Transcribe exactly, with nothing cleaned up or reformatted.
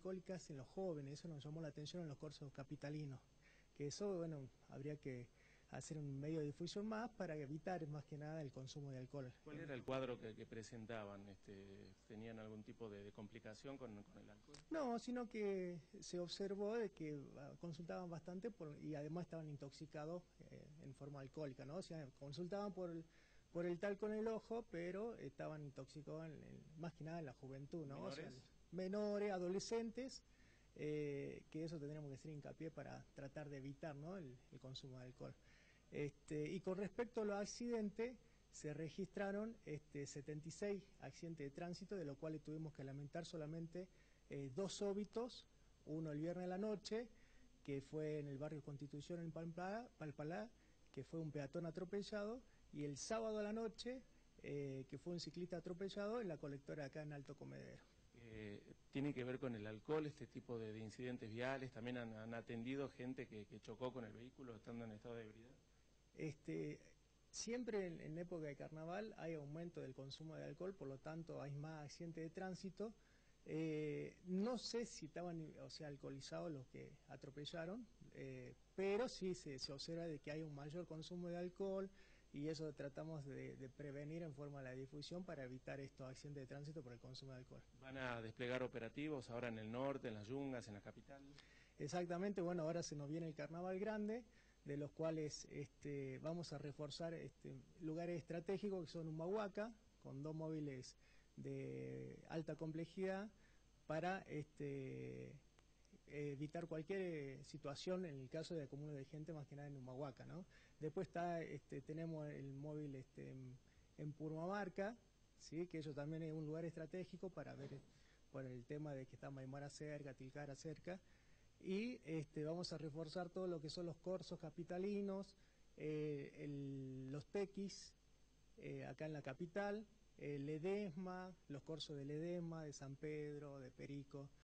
alcohólicas en los jóvenes. Eso nos llamó la atención en los corsos capitalinos, que eso, bueno, habría que hacer un medio de difusión más para evitar más que nada el consumo de alcohol. ¿Cuál era el cuadro que, que presentaban? Este, ¿Tenían algún tipo de, de complicación con, con el alcohol? No, sino que se observó de que consultaban bastante por, y además estaban intoxicados eh, en forma alcohólica, ¿no? O sea, consultaban por el, por el talco en el ojo, pero estaban intoxicados en, en, más que nada en la juventud, ¿no? ¿Menores? O sea, menores, adolescentes, eh, que eso tendríamos que hacer hincapié para tratar de evitar, ¿no?, el, el consumo de alcohol. Este, y con respecto a los accidentes, se registraron este, setenta y seis accidentes de tránsito, de los cuales tuvimos que lamentar solamente eh, dos óbitos, uno el viernes a la noche, que fue en el barrio Constitución en Palpalá, Palpalá, que fue un peatón atropellado, y el sábado a la noche, eh, que fue un ciclista atropellado en la colectora acá en Alto Comedero. Eh, ¿Tiene que ver con el alcohol este tipo de, de incidentes viales? ¿También han, han atendido gente que, que chocó con el vehículo estando en estado de ebriedad? Este, siempre en, en época de carnaval hay aumento del consumo de alcohol, por lo tanto hay más accidentes de tránsito. Eh, no sé si estaban, o sea, alcoholizados los que atropellaron, eh, pero sí se, se observa de que hay un mayor consumo de alcohol, y eso tratamos de, de prevenir en forma de la difusión para evitar estos accidentes de tránsito por el consumo de alcohol. ¿Van a desplegar operativos ahora en el norte, en las Yungas, en la capital? Exactamente, bueno, ahora se nos viene el Carnaval Grande, de los cuales este, vamos a reforzar este, lugares estratégicos que son Humahuaca, con dos móviles de alta complejidad, para este, evitar cualquier situación en el caso de acumulo de gente, más que nada en Humahuaca, ¿no? Después está, este, tenemos el móvil este, en, en Purmamarca, ¿sí?, que eso también es un lugar estratégico para ver por el tema de que está Maimara cerca, Tilcara cerca. Y este, vamos a reforzar todo lo que son los corsos capitalinos, eh, el, los tequis, eh, acá en la capital, el Ledesma, los corsos del Ledesma, de San Pedro, de Perico.